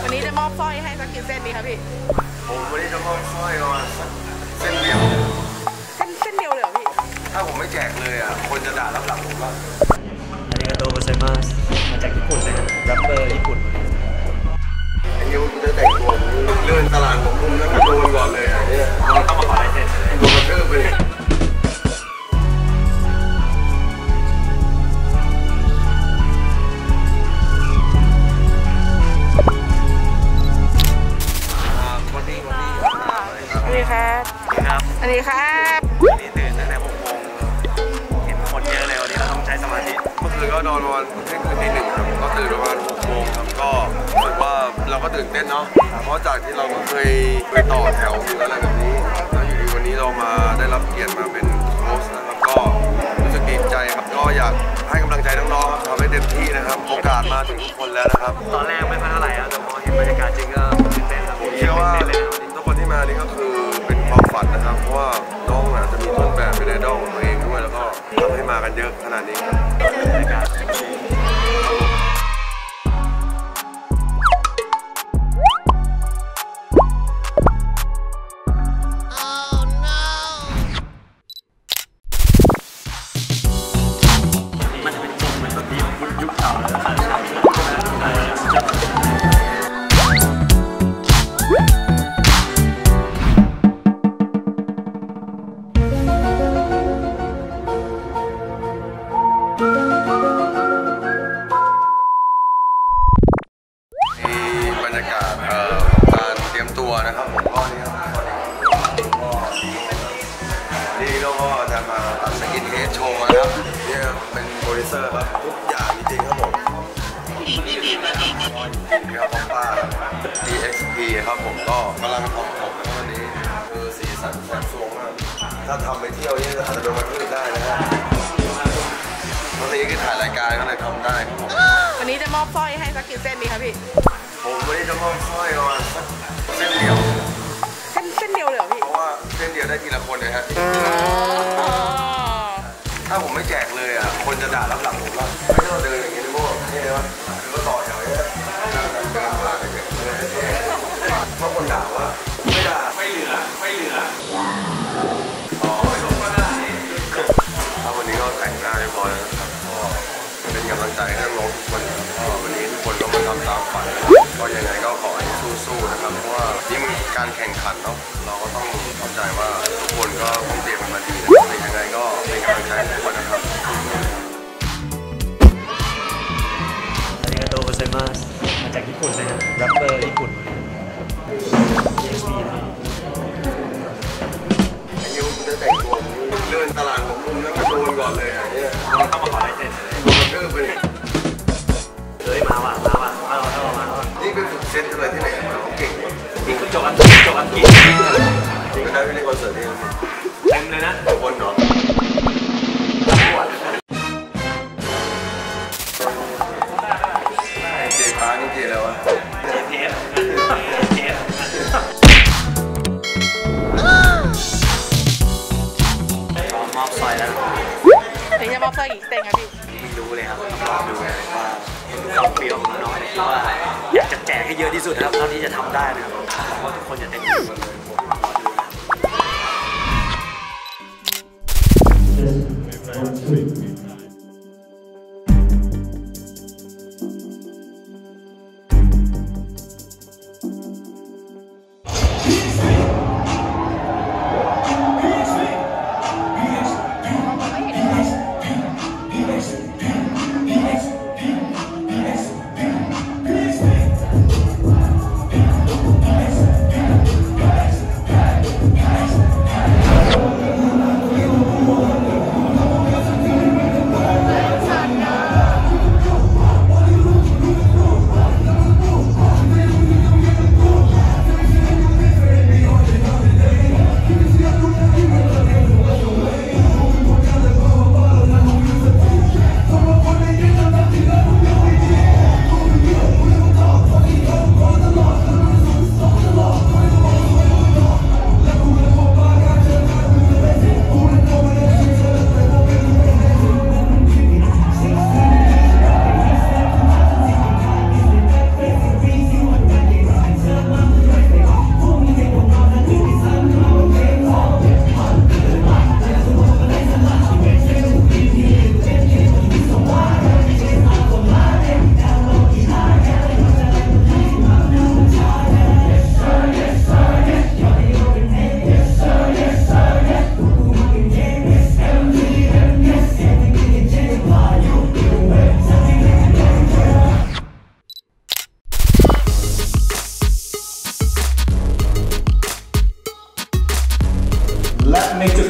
วันนี้จะมอบสร้อยให้สักกี่เส้นดีครับพี่ผมวันนี้จะมอบสร้อยประมาณสักเส้นเดียวเส้นเดียวเลยเหรอพี่ถ้าผมไม่แจกเลยอ่ะคนจะด่ารับหลังผมว่าอาริกาโตโกไซมัสมาจากญี่ปุ่นเลยนะแรปเปอร์ญี่ปุ่นไอ้ยูจะแต่งตัวเลื่อนตลาดผมแล้วก็โดนก่อนเลยอ่ะเนี่ยต้องมาขอลายเซ็นโดนเกอร์ไปอันนี้ครับวันนี้ตื่นตั้งแต่6 โมงเห็นคนเยอะเลยวันนี้เราต้องใช้สมาธิเมื่อคืนก็นอนประมาณเที่ยงคืนตี 1ครับก็ตื่นประมาณ6 โมงครับก็รู้สึกว่าเราก็ตื่นเต้นเนาะเพราะจากที่เราก็เคยต่อแถวหรืออะไรแบบนี้แล้วอยู่ดีวันนี้เรามาได้รับเกียรติมาเป็นโค้ชนะครับก็รู้สึกดีใจครับก็อยากให้กำลังใจน้องๆครับทำให้เต็มที่นะครับโอกาสมาถึงทุกคนแล้วนะครับตอนแรกไม่ค่อยเท่าไหร่ครับแต่พอเห็นบรรยากาศจริงก็ตื่นเต้นครับผมเชื่อว่าทุกคนที่มานี่ก็คือเป็นความฝันนะครับเพราะว่าน้องอาจจะมีต้นแบบเป็นไอดอลของตัวเองด้วยแล้วก็ทำให้มากันเยอะขนาดนี้ครับมันจะเป็นจุดเหมือนแบบนี้ยุคเก่าแล้วบรรยากาศการเตรียมตัวนะครับผมก็นี่ครับนี่เราก็จะมาตัดสกินเฮดโชว์นะครับนี่เป็นโปรดิวเซอร์ครับทุกอย่างจริงๆครับผมนี่ครับป้า DXP ครับผมก็กำลังทำผมวันนี้คือสีสันแสบสวงมากถ้าทำไปเที่ยวนี่อาจจะโดนกระทืบได้นะฮะวันนี้คือถ่ายรายการก็เลยทำได้ครับผมวันนี้จะมอบสร้อยให้สักกี่เส้นดีครับพี่ผมวันนี้จะมอบสร้อยประมาณสักเส้นเดียวเส้นเดียวเลยเหรอพี่เพราะว่าเส้นเดียวได้ทีละคนเลยฮะถ้าผมไม่แจกเลยอ่ะคนจะด่ารับหลังผมว่าไม่ต้องเดินอย่างนี้นะพวกนี่เลยวะคือก็ต่อแถวเนี่ยเดินผ่านไปเรื่อยๆเพราะคนด่าว่าไม่ด่าไม่เหลืออ๋อถ้าวันนี้ก็แต่งหน้าเรียบร้อยแล้วนะครับก็เป็นกำลังใจให้น้องทุกคนก็วันนี้ทุกคนก็มาทำตามฝันก็ยังไงก็ขอให้สู้ๆนะครับเพราะว่านี่มันการแข่งขันเนาะเราก็ต้องเข้าใจว่าทุกคนก็ต้องเตรียมมันมาดีนะครับยังไงก็เป็นกำลังใจให้ทุกคนนะครับอาริกาโตโกไซมัสมาจากญี่ปุ่นเลยนะแรปเปอร์ญี่ปุ่นไอ้ยูจะแต่งตัวเลื่อนตลาดผมแล้วก็โดนก่อนเลยอ่ะเนี่ยต้องมาขอลายเซ็นโดนเกอร์ไปมาว่ะนี่เป็นฝึกเซตอะไรที่ไหนมาเก่งนี่คือจบอังกฤษจริงก็ได้ไปเล่นคอนเสิร์ตนี่เต็มเลยนะคนเนาะเจป้านี่เจแล้ววะเทสมอบซอยแล้วถึงจะมอบสร้อยกี่เส้นครับพี่ไม่รู้เลยครับต้องลองดูเลยว่าความเปรี้ยวของน้องๆว่าอยากจะแจกให้เยอะที่สุดนะครับเท่าที่จะทำได้นะครับหวังว่าทุกคนจะเต็มที่หมดเลยผมรอดูนะ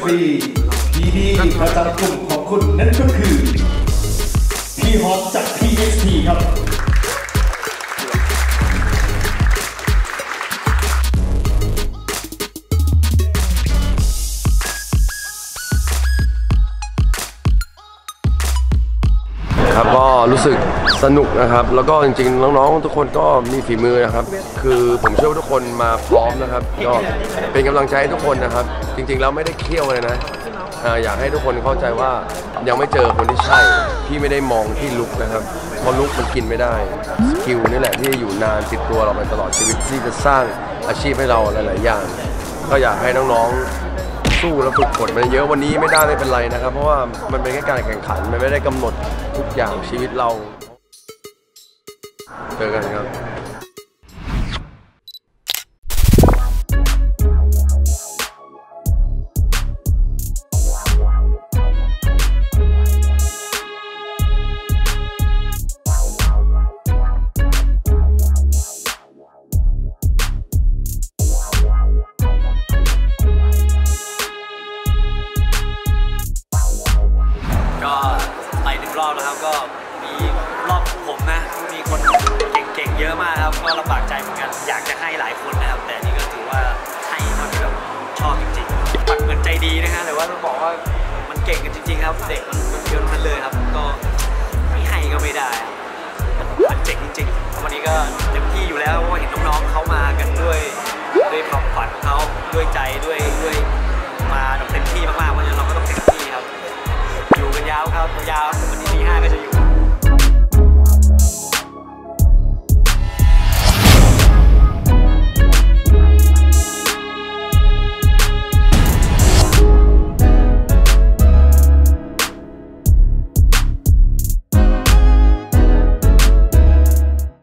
พีดีประจำกลุ่มของคุณนั่นก็คือพี่ฮอตจาก TXT ครับครับก็รู้สึกสนุกนะครับแล้วก็จริงๆน้องๆทุกคนก็มีฝีมือนะครับคือผมเชื่อว่าทุกคนมาพร้อมนะครับก็เป็นกำลังใจให้ทุกคนนะครับจริงๆแล้วไม่ได้เคี่ยวเลยนะอยากให้ทุกคนเข้าใจว่ายังไม่เจอคนที่ใช่พี่ไม่ได้มองที่ลุคนะครับเพราะลุคมันกินไม่ได้สกิลนี่แหละที่อยู่นานติดตัวเราไปตลอดชีวิตที่จะสร้างอาชีพให้เราหลายๆอย่างก็อยากให้น้องๆสู้และฝึกฝนมันเยอะวันนี้ไม่ได้ไม่เป็นไรนะครับเพราะว่ามันเป็นแค่การแข่งขันมันไม่ได้กำหนดทุกอย่างชีวิตเราเจอกันครับก็ไป1 รอบแล้วครับก็มีรอบผมนะมีคนเก่งๆเยอะมากครับก็ลำบากใจเหมือนกันอยากจะให้หลายคนนะครับแต่นี่ก็ถือว่าให้เท่าที่แบบชอบจริงๆปักเหมือนใจดีนะฮะแต่ว่าต้องบอกว่ามันเก่งกันจริงๆครับเด็กมันเยอะทั้งนั้นเลยครับก็